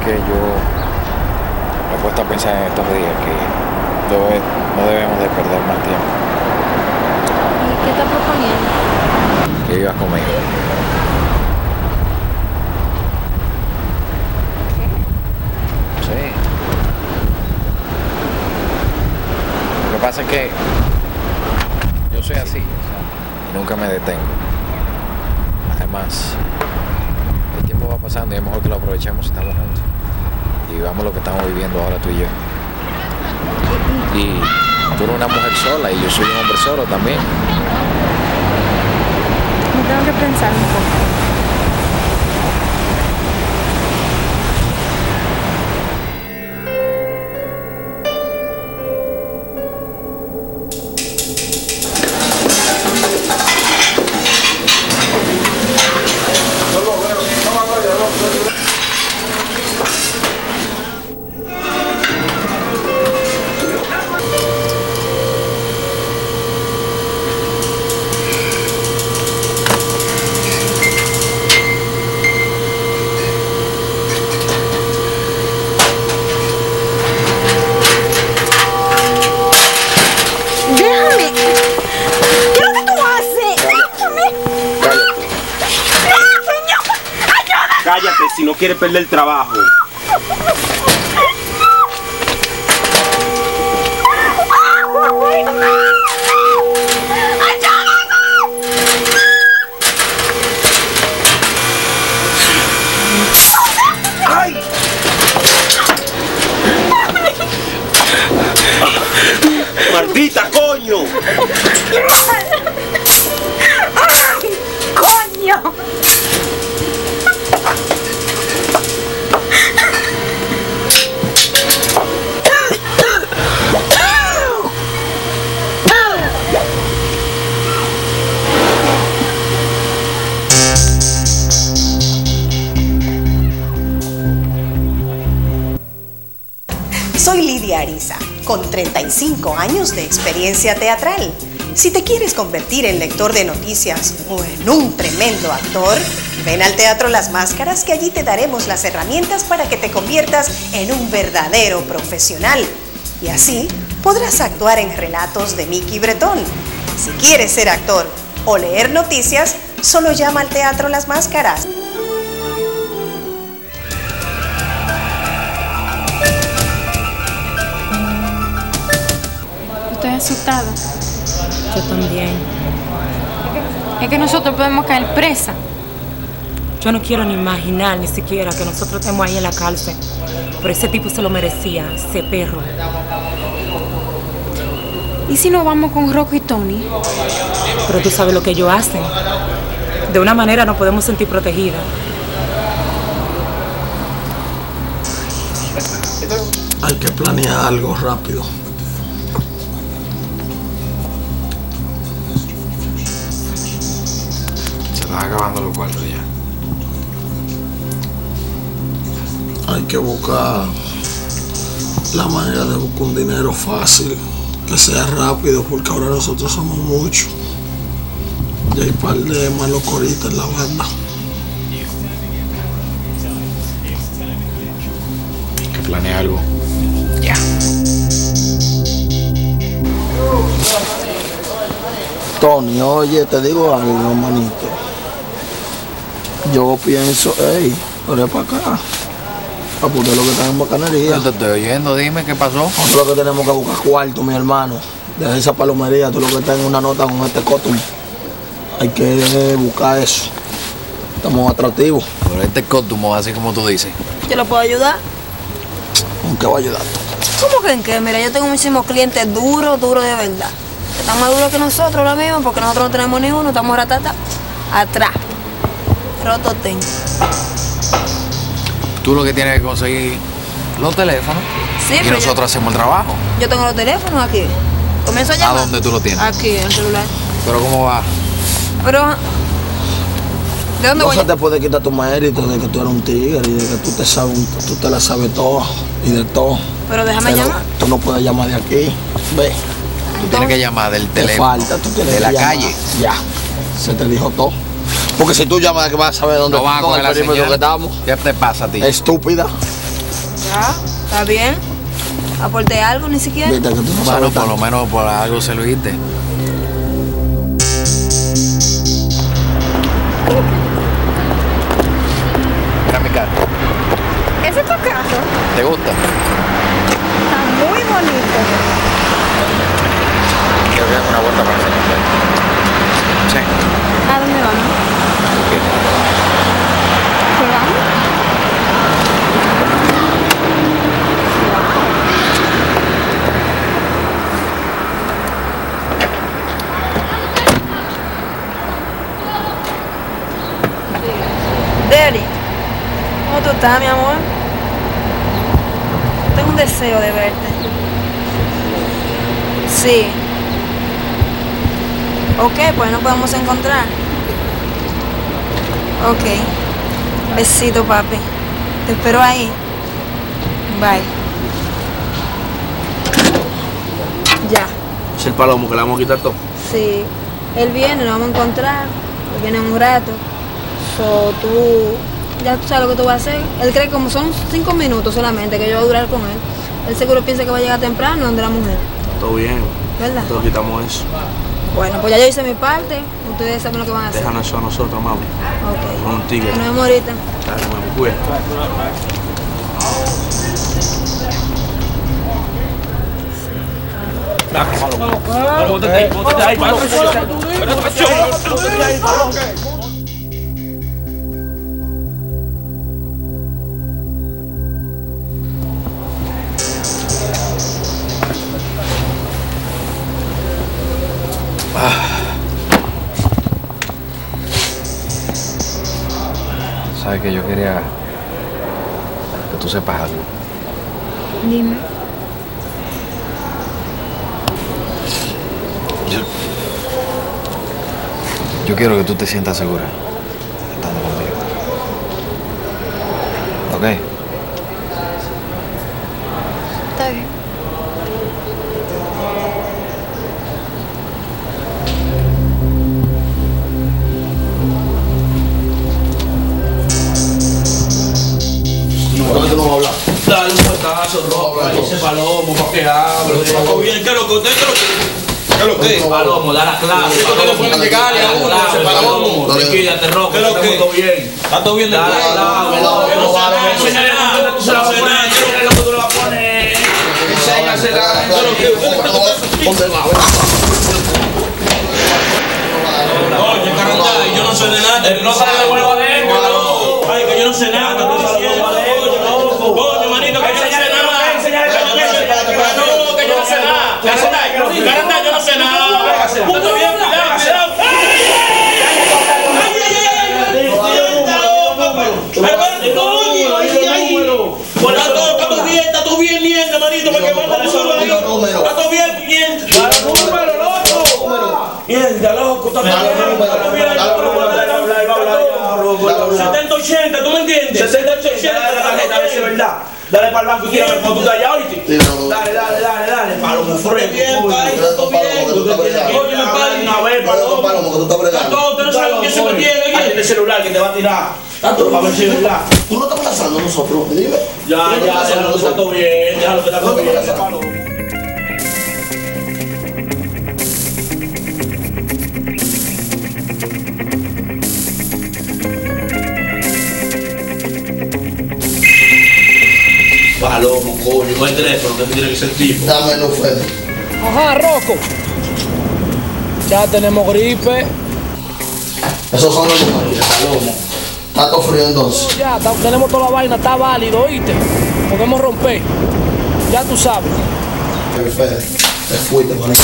que yo me he puesto a pensar en estos días que no debemos de perder más tiempo. ¿Y qué estás proponiendo? Que vivas conmigo. ¿Qué? Sí. Lo que pasa es que yo soy así y nunca me detengo. Además, el tiempo va pasando y es mejor que lo aprovechemos si estamos juntos. Y vivamos lo que estamos viviendo ahora tú y yo. Y tú eres una mujer sola y yo soy un hombre solo también. Me tengo que pensar un poco. Cállate si no quieres perder el trabajo. ¡Ay! ¡Maldita coño! ¡Coño! Soy Lidia Ariza, con 35 años de experiencia teatral. Si te quieres convertir en lector de noticias o en un tremendo actor, ven al Teatro Las Máscaras, que allí te daremos las herramientas para que te conviertas en un verdadero profesional. Y así podrás actuar en relatos de Mickey Bretón. Si quieres ser actor o leer noticias, solo llama al Teatro Las Máscaras. Estoy asustada. Yo también. Es que nosotros podemos caer presa. Yo no quiero ni imaginar ni siquiera que nosotros estemos ahí en la cárcel. Pero ese tipo se lo merecía, ese perro. ¿Y si nos vamos con Rocco y Tony? Pero tú sabes lo que ellos hacen. De una manera nos podemos sentir protegidas. Hay que planear algo rápido. Se están acabando los cuartos ya. Hay que buscar la manera de buscar un dinero fácil, que sea rápido, porque ahora nosotros somos muchos. Y hay un par de malocoritas en la banda. Hay que planear algo. Ya. Tony, oye, te digo algo, manito. Yo pienso, ven para acá. Apunte lo que está en bacanería. Yo te estoy oyendo, dime qué pasó. Nosotros lo que tenemos que buscar cuarto, mi hermano. Deja esa palomería, tú lo que está en una nota con este cotum. Hay que buscar eso. Estamos atractivos. Pero este cóstumo, así como tú dices. ¿Yo lo puedo ayudar? ¿Con qué va a ayudar? ¿Cómo que en qué? Mira, yo tengo muchísimos clientes duros de verdad. Están más duros que nosotros ahora mismo porque nosotros no tenemos ni uno, estamos ratata atrás. Roto tengo. Tú lo que tienes que conseguir los teléfonos y nosotros hacemos el trabajo. Yo tengo los teléfonos aquí. Comienzo a llamar. ¿A dónde tú lo tienes? Aquí, en el celular. ¿Pero cómo va? Pero, ¿de dónde No voy? se te puede quitar tu mérito de que tú eres un tigre y de que tú te la sabes todo y de todo. Pero déjame llamar. Tú no puedes llamar de aquí. Ve. Tú tienes que llamar del Te teléfono. falta, tú tienes de que la llamar. calle. Ya. Se te dijo todo. Porque si tú llamas, que vas a saber dónde No vas a coger la perímetro señal. que estamos. ¿Qué te pasa a ti? Estúpida. Ya, está bien. Aporté algo, ni siquiera. Viste que tú no Bueno, sabes por lo tanto. menos por algo serviste. Mira mi carro. ¿Ese es tu carro? ¿Te gusta? Está muy bonito. Quiero que hagas una vuelta para enseñarte. Sí. ¿A dónde vamos? ¿Qué? ¿Qué vamos? Daddy, ¿cómo tú estás, mi amor? Tengo un deseo de verte. Sí. Ok, pues nos podemos encontrar. Ok. Besito, papi. Te espero ahí. Bye. Ya. Es el palomo que le vamos a quitar todo. Sí. Él viene, nos vamos a encontrar. Él viene en un rato. So, ya tú sabes lo que tú vas a hacer. Él cree que como son 5 minutos solamente que yo voy a durar con él. Él seguro piensa que va a llegar temprano donde la mujer. Todo bien. ¿Verdad? Todos quitamos eso. Bueno, pues ya yo hice mi parte. Ustedes saben lo que van a hacer. Déjanos eso a nosotros, mami. Ok. Con un tigre. Nos vemos ahorita. Dale, mami, cuida. Sabes que yo quería que tú sepas algo. Dime. Yo quiero que tú te sientas segura estando conmigo. ¿Ok? Está bien. Dale un puestazo, ropa, ese palomo, para que hable. Todo bien, ¿qué es lo que usted ¿Qué es lo que? Palomo, da la clave. ¿Qué es lo que pueden llegarle a uno, ese palomo? Tranquilízate, Roco, ¿Qué es lo que? está todo bien. ¿Está todo bien de Dale la clave, no, Que no se vale, nada, enséñale que cómo tú se la no se pones, nada. qué es lo que tú le vas a poner. Enséñasela. ¿Qué es lo que? Oye, caramba, yo no sé de nada. No sale de huevo adentro, no. Ay, que yo no sé nada. No sale de huevo adentro. Coño, manito, que yo no sé nada. No, que yo no sé nada. Caramba, yo no sé nada. Todo bien, cuidado. Está todo bien, mierda, manito, para que manda el solo ahí. Está todo bien, mierda. Mierda, loco, está todo bien. 70-80, ¿tú me entiendes? 70-80 la tarjeta, a ver si es verdad. Dale para el banco y tírame el foto de allá, ¿oíste? Dale. Palomo fresco. Todo bien. Oye, me paga una vez, Palomo. Está todo, usted no sabe con quién se me tiene, oye. Atiende el celular que te va a tirar. Está todo para ver si es verdad. Tú no estás amenazando a nosotros, dime. Ya, déjalo que está todo bien, déjalo que está todo bien, Palomo. Palomo, coño, no hay teléfono, que tiene que ser tipo. Dámelo, Fede. Ajá, Rocco. Ya tenemos gripe. Esos son los números. Palomo. Está todo frío entonces. Ya, tenemos toda la vaina, está válido, ¿oíste? Podemos romper. Ya tú sabes. Fede, te fuiste, manito.